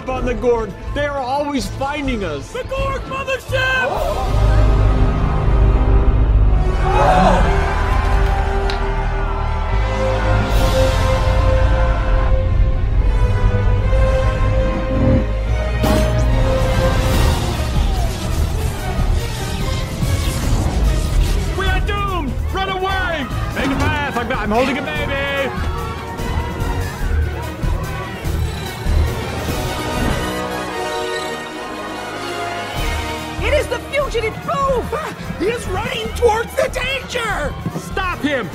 up on the Gorg. They are always finding us. The Gorg mothership! We are doomed! Run away! Make a path! I'm holding a baby! It is the fugitive Boof! He is running towards the danger! Stop him!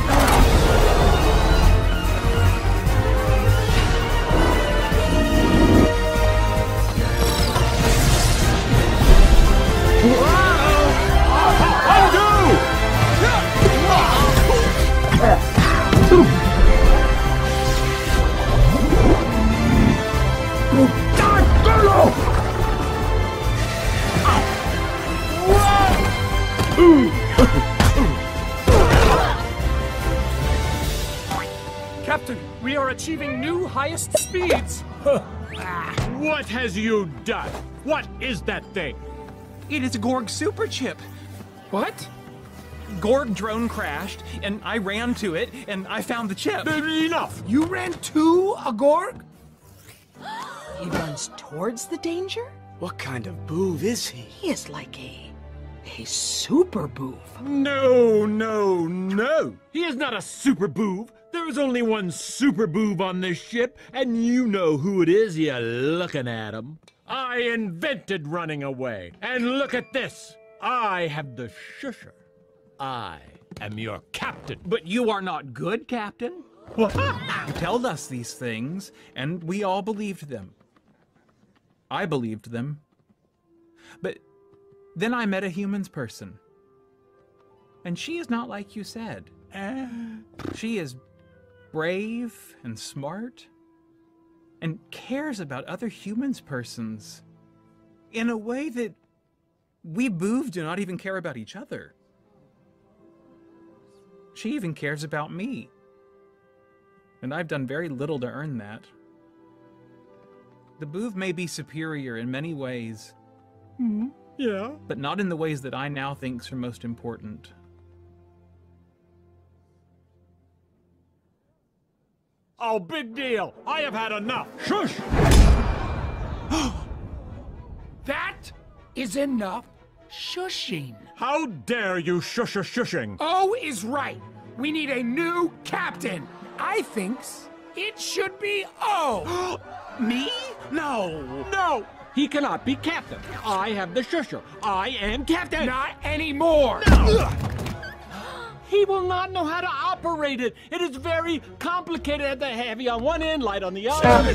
Captain, we are achieving new highest speeds. What has you done? What is that thing? It is a Gorg super chip. What? Gorg drone crashed, and I ran to it, and I found the chip. Enough! You ran to a Gorg? He runs towards the danger? What kind of boov is he? He is like a super boof. No, no, no! He is not a super boov. There is only one super boov on this ship, and you know who it is, you're looking at him. I invented running away, and look at this. I have the shusher. I am your captain. But you are not good, Captain. What? You told us these things, and we all believed them. I believed them. But then I met a humans person. And she is not like you said. She is brave and smart and cares about other humans persons in a way that we boov do not even care about each other. She even cares about me. And I've done very little to earn that. The boov may be superior in many ways. Yeah? But not in the ways that I now think are most important. Oh, big deal. I have had enough. Shush! That is enough shushing. How dare you shushing? O is right. We need a new captain. I thinks it should be O. Me? No. No! He cannot be captain. I have the shusher. I am captain. Not anymore. No! He will not know how to operate it. It is very complicated. The heavy on one end, light on the other.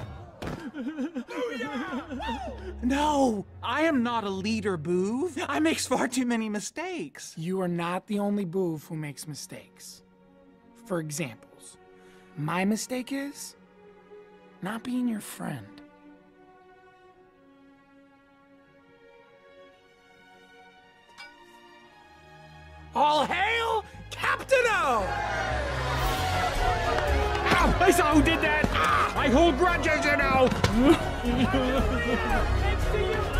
No, I am not a leader, boov. I makes far too many mistakes. You are not the only boof who makes mistakes. For examples, my mistake is not being your friend. All hail Captain O! Ow! I saw who did that! I hold grudges, you know! Thanks to you,